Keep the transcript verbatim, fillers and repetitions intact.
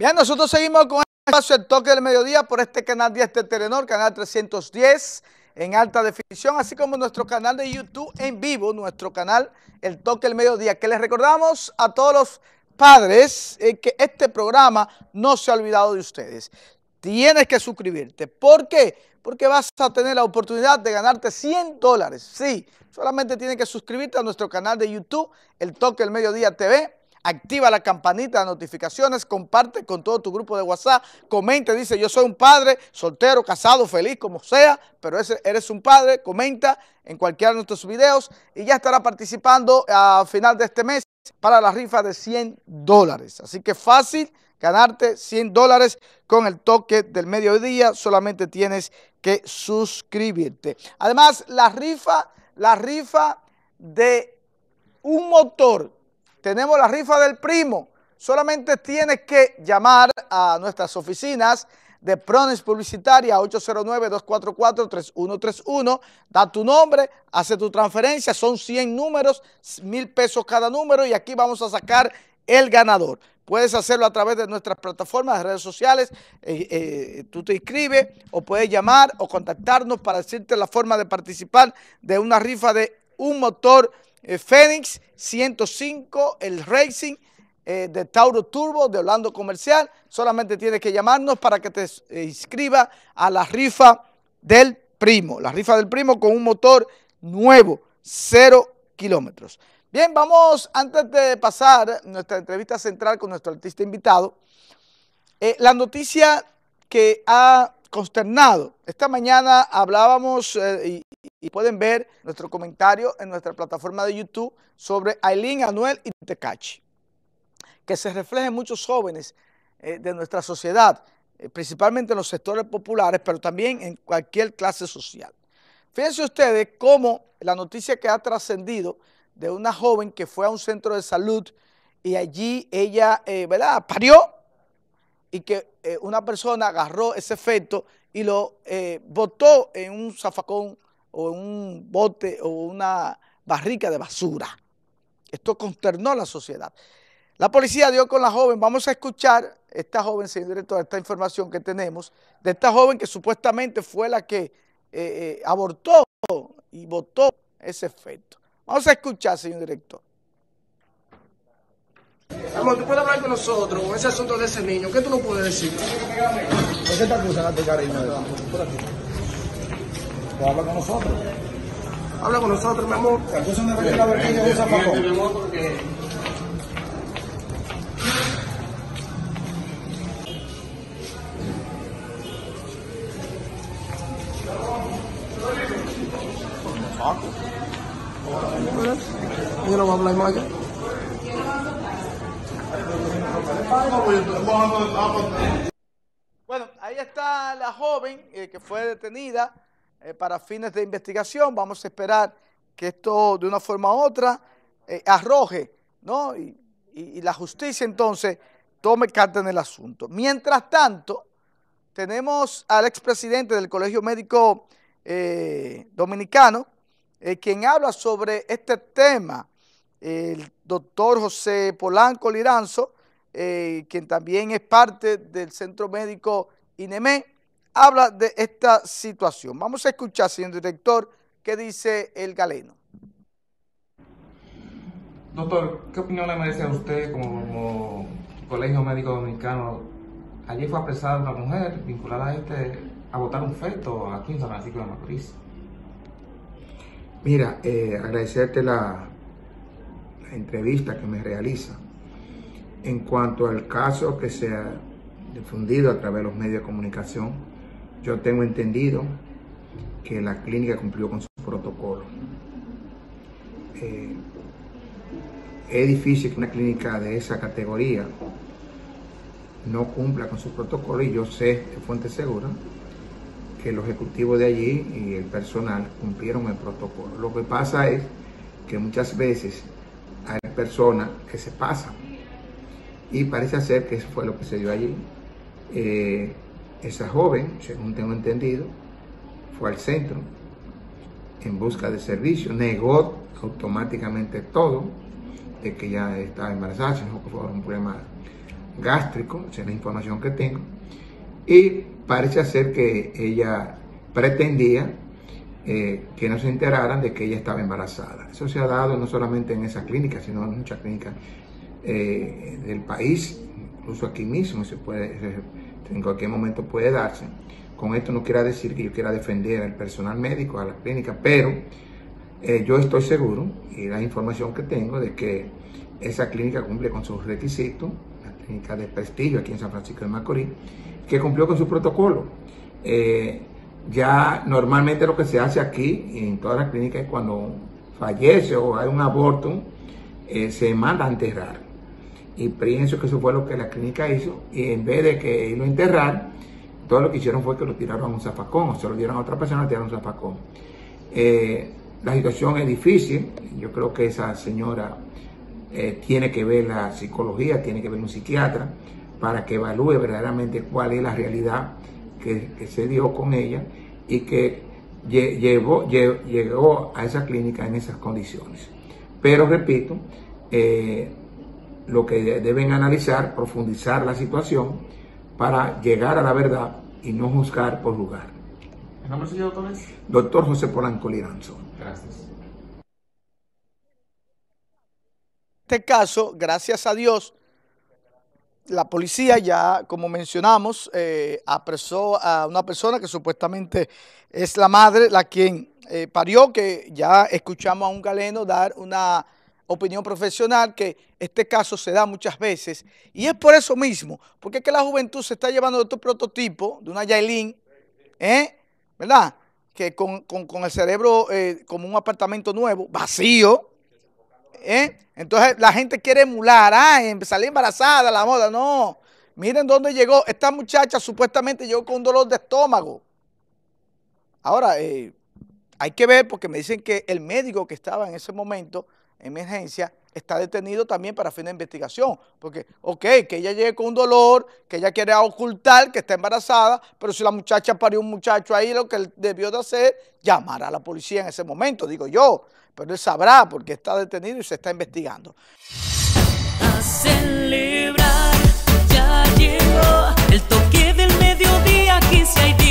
Bien, nosotros seguimos con el espacio El Toque del Mediodía por este canal diez de Telenor, canal trescientos diez en alta definición, así como nuestro canal de YouTube en vivo, nuestro canal El Toque del Mediodía, que les recordamos a todos los padres eh, que este programa no se ha olvidado de ustedes. Tienes que suscribirte. ¿Por qué? Porque vas a tener la oportunidad de ganarte cien dólares. Sí, solamente tienes que suscribirte a nuestro canal de YouTube, El Toque del Mediodía T V. Activa la campanita de notificaciones, comparte con todo tu grupo de WhatsApp, comenta, dice yo soy un padre, soltero, casado, feliz, como sea, pero ese, eres un padre, comenta en cualquiera de nuestros videos y ya estará participando a final de este mes para la rifa de cien dólares. Así que fácil ganarte cien dólares con El Toque del Mediodía, solamente tienes que suscribirte. Además, la rifa, la rifa de un motor. Tenemos la rifa del primo. Solamente tienes que llamar a nuestras oficinas de Prones Publicitaria ocho cero nueve, dos cuatro cuatro, tres uno tres uno. Da tu nombre, hace tu transferencia. Son cien números, mil pesos cada número y aquí vamos a sacar el ganador. Puedes hacerlo a través de nuestras plataformas de redes sociales. Eh, eh, tú te inscribes o puedes llamar o contactarnos para decirte la forma de participar de una rifa de un motor Eh, Fénix ciento cinco, el Racing eh, de Tauro Turbo de Orlando Comercial. Solamente tienes que llamarnos para que te eh, inscriba a la rifa del primo. La rifa del primo con un motor nuevo, cero kilómetros. Bien, vamos, antes de pasar nuestra entrevista central con nuestro artista invitado, eh, la noticia que ha consternado. Esta mañana hablábamos eh, y Y pueden ver nuestro comentario en nuestra plataforma de YouTube sobre Ailín, Anuel y Tecachi, que se refleja en muchos jóvenes eh, de nuestra sociedad, eh, principalmente en los sectores populares, pero también en cualquier clase social. Fíjense ustedes cómo la noticia que ha trascendido de una joven que fue a un centro de salud y allí ella, eh, ¿verdad?, parió y que eh, una persona agarró ese feto y lo eh, botó en un zafacón o en un bote o una barrica de basura. Esto consternó a la sociedad. La policía dio con la joven. Vamos a escuchar esta joven, señor director, esta información que tenemos, de esta joven que supuestamente fue la que eh, eh, abortó y botó ese feto. Vamos a escuchar, señor director. Amor, tú puedes hablar con nosotros, ese asunto de ese niño, ¿qué tú no puedes decir? ¿Por qué te acusan a tu cariño? Pues habla con nosotros. Habla con nosotros, mi amor. Te acusan de meter la vergüenza en un zafacón. Mi amor, porque... Yo no voy a hablar más ya. Bueno, ahí está la joven eh, que fue detenida eh, para fines de investigación. Vamos a esperar que esto de una forma u otra eh, arroje, ¿no? Y, y, y la justicia entonces tome carta en el asunto. Mientras tanto, tenemos al expresidente del Colegio Médico eh, Dominicano, eh, quien habla sobre este tema, el doctor José Polanco Liranzo, Eh, quien también es parte del Centro Médico INEME, habla de esta situación. Vamos a escuchar, señor director, qué dice el galeno. Doctor, ¿qué opinión le merece a usted como, como Colegio Médico Dominicano? Allí fue apresada una mujer vinculada a este a botar un feto aquí en San Francisco de Macorís. Mira, eh, agradecerte la, la entrevista que me realiza. En cuanto al caso que se ha difundido a través de los medios de comunicación, yo tengo entendido que la clínica cumplió con su protocolo. Eh, es difícil que una clínica de esa categoría no cumpla con su protocolo y yo sé de fuente segura que los ejecutivos de allí y el personal cumplieron el protocolo. Lo que pasa es que muchas veces hay personas que se pasan. Y parece ser que eso fue lo que se dio allí. Eh, esa joven, según tengo entendido, fue al centro en busca de servicio, negó automáticamente todo, de que ya estaba embarazada, sino que fue un problema gástrico, esa es la información que tengo, y parece ser que ella pretendía eh, que no se enteraran de que ella estaba embarazada. Eso se ha dado no solamente en esa clínica, sino en muchas clínicas eh, del país, incluso aquí mismo se puede, en cualquier momento puede darse. Con esto no quiero decir que yo quiera defender al personal médico, a la clínica, pero eh, yo estoy seguro, y la información que tengo, de que esa clínica cumple con sus requisitos, la clínica de prestigio aquí en San Francisco de Macorís, que cumplió con su protocolo. Eh, ya normalmente lo que se hace aquí, en todas las clínicas, es cuando fallece o hay un aborto, eh, se manda a enterrar. Y pienso que eso fue lo que la clínica hizo, y en vez de que irlo a enterrar, todo lo que hicieron fue que lo tiraron a un zafacón, o se lo dieron a otra persona, lo tiraron a un zafacón. Eh, la situación es difícil, yo creo que esa señora eh, tiene que ver la psicología, tiene que ver un psiquiatra, para que evalúe verdaderamente cuál es la realidad que, que se dio con ella y que llevó, llegó a esa clínica en esas condiciones. Pero repito, eh, lo que deben analizar, profundizar la situación para llegar a la verdad y no juzgar por juzgar. ¿El nombre suyo, doctor? Doctor José Polanco Liranzo. Gracias. En este caso, gracias a Dios, la policía ya, como mencionamos, eh, apresó a una persona que supuestamente es la madre, la quien eh, parió, que ya escuchamos a un galeno dar una opinión profesional, que este caso se da muchas veces, y es por eso mismo, porque es que la juventud se está llevando de estos prototipos, de una Yailin, ¿eh? ¿verdad? Que con, con, con el cerebro eh, como un apartamento nuevo, vacío, ¿eh? Entonces la gente quiere emular, ah, salir embarazada, la moda, no. Miren dónde llegó, esta muchacha supuestamente llegó con un dolor de estómago. Ahora, eh, hay que ver, porque me dicen que el médico que estaba en ese momento, en emergencia, está detenido también para fin de investigación, porque, ok, que ella llegue con un dolor, que ella quiere ocultar que está embarazada, pero si la muchacha parió un muchacho ahí, lo que él debió de hacer, llamar a la policía en ese momento, digo yo, pero él sabrá porque está detenido y se está investigando. A celebrar, ya llegó el toque del mediodía, quince hay